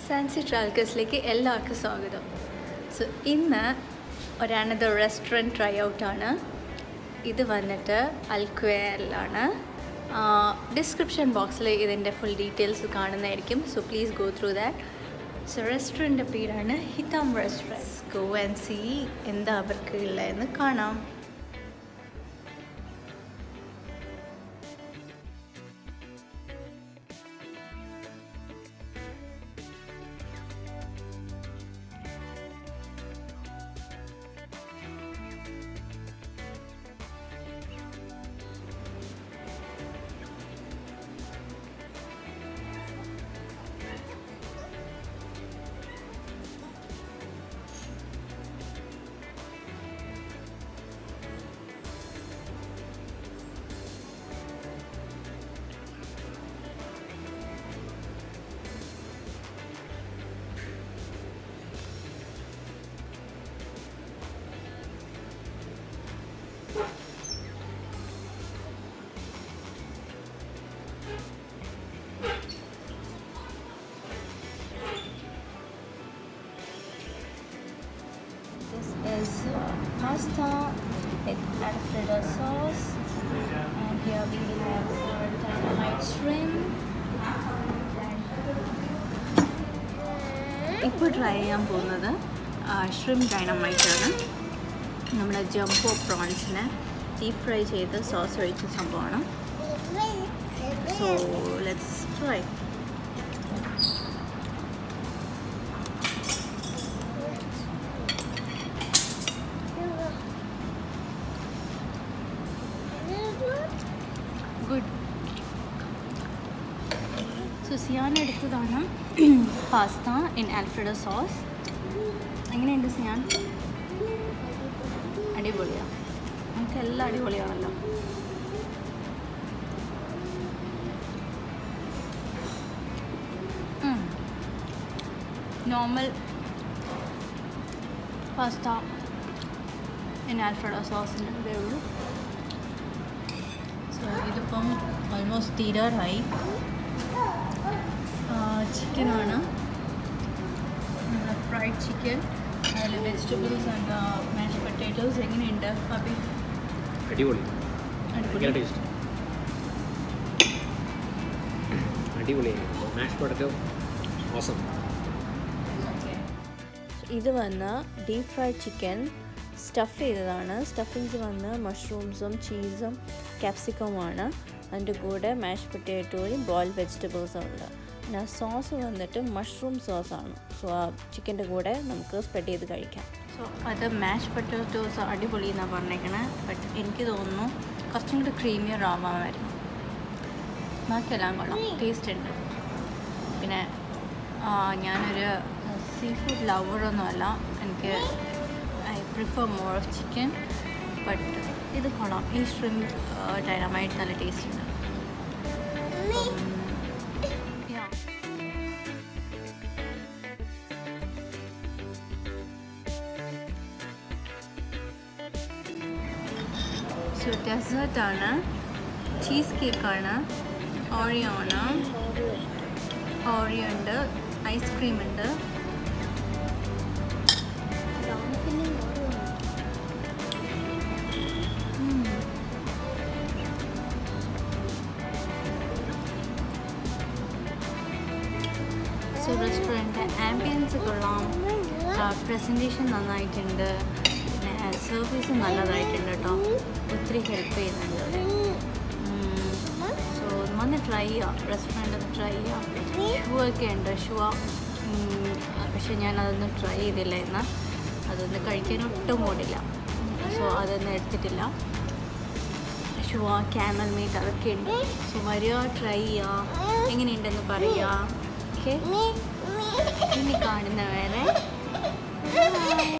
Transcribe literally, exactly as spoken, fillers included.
Sancy travelquest എല്ലാവർക്കും സ്വാഗതം. So ഇന്ന് ഒരു another restaurant try out ആണ്. ഇത് വന്നിട്ട് KHWAIRലാണ്. ഡിസ്ക്രിപ്ഷൻ ബോക്സിൽ ഇതിൻ്റെ ഫുൾ ഡീറ്റെയിൽസ് കാണുന്നതായിരിക്കും. So please go through that. So റെസ്റ്റോറൻറ്റിൻ്റെ പേരാണ് Hitham restaurant. Go and see എന്താ അവർക്ക് ഉള്ളതെന്ന് കാണാം. Is uh, pasta with Alfredo sauce, and here we have uh, dynamite shrimp. ഇപ്പോൾ ട്രൈ ചെയ്യാൻ പോകുന്നത് ഷ്രിംപ് ഡൈനമൈറ്റ് ആണ്. നമ്മുടെ ജംബോ പ്രോൺസിനെ ഡീപ് ഫ്രൈ ചെയ്ത് സോസ് ഒഴിച്ച സംഭവമാണ്. So let's try. Good. So Siyan എടുത്തതാണ് പാസ്ത ഇൻ ആൽഫ്രെഡോ സോസ്. എങ്ങനെയുണ്ട് സിയാൻ? അടിപൊളിയാണ്. നമുക്ക് എല്ലാം അടിപൊളിയാണല്ലോ. നോർമൽ പാസ്ത ഇൻ ആൽഫ്രെഡോ സോസിൻ്റെ ഇതേ ഉള്ളൂ. സോ ഇതിപ്പം ഓൾമോസ്റ്റ് തീരാറായി. ചിക്കനാണ്, ഫ്രൈഡ് ചിക്കൻ, അതിൽ വെജിറ്റബിൾസ് ആൻഡ് മാഷ് പൊട്ടാറ്റോസ്. എങ്ങനെയുണ്ട് അബി? അടിപൊളി അടിപൊളി അടിപൊളിയായി. മാഷ് പൊട്ടാറ്റോ ഓസം. ഇത് വന്ന് ഡീപ് ഫ്രൈഡ് ചിക്കൻ സ്റ്റഫ് ചെയ്തതാണ്. സ്റ്റഫിങ്സ് വന്ന് മഷ്റൂംസും ചീസും ക്യാപ്സിക്കവുമാണ്. അതിൻ്റെ കൂടെ മാഷ് പൊട്ടാറ്റോയും ബോയിൽഡ് വെജിറ്റബിൾസും ഉണ്ട്. പിന്നെ സോസ് വന്നിട്ട് മഷ്റൂം സോസാണ്. സോ ആ ചിക്കൻ്റെ കൂടെ നമുക്ക് സ്പ്രെഡ് ചെയ്ത് കഴിക്കാം. സോ അത് മാഷ് പൊട്ടാറ്റോസ് അടിപൊളി എന്നാണ് പറഞ്ഞേക്കണേ. ബട്ട് എനിക്ക് തോന്നുന്നു കുറച്ചും കൂടി ക്രീമിയർ ആവാമായിരുന്നു. ബാക്കിയെല്ലാം കൊള്ളാം, ടേസ്റ്റ് ഉണ്ട്. പിന്നെ ഞാനൊരു സീ ഫുഡ് ലവറൊന്നുമല്ല. എനിക്ക് I prefer more of chicken. But ഇത് കൊള്ളാം. ഈ ഷ്രിംപ് ഡൈനമൈറ്റ് നല്ല ടേസ്റ്റ് ഉണ്ട്. സോ ഡെസേർട്ടാണ്, ചീസ് കേക്കാണ്, ഓറിയോ ആണ്. ഓറിയോ ഉണ്ട്, ഐസ്ക്രീം ഉണ്ട്. സോ റെസ്റ്റോറൻറ്റ് ആംബിയൻസ് കൊള്ളാം, പ്രസൻറ്റേഷൻ നന്നായിട്ടുണ്ട്, പിന്നെ സർവീസ് നല്ലതായിട്ടുണ്ട് കേട്ടോ. ഒത്തിരി ഹെൽപ്പ് ചെയ്യുന്നുണ്ട് അവിടെ. സോ വന്ന് ട്രൈ ചെയ്യാം, റെസ്റ്റോറൻറ്റ് ഒന്ന് ട്രൈ ചെയ്യാം. ഷൂ ഒക്കെ ഉണ്ട്, ഷൂ. പക്ഷെ ഞാനതൊന്നും ട്രൈ ചെയ്തില്ല ഇന്ന്. അതൊന്നും കഴിക്കാൻ ഒട്ടും കൂടില്ല. സോ അതൊന്നും എടുത്തിട്ടില്ല. ഷൂ, ക്യാമൽ മീറ്റ് അതൊക്കെ ഉണ്ട്. സോ വരിക, ട്രൈ ചെയ്യുക, എങ്ങനെയുണ്ടെന്ന് പറയുക. ഓക്കെ, ഇനി കാണുന്ന വേറെ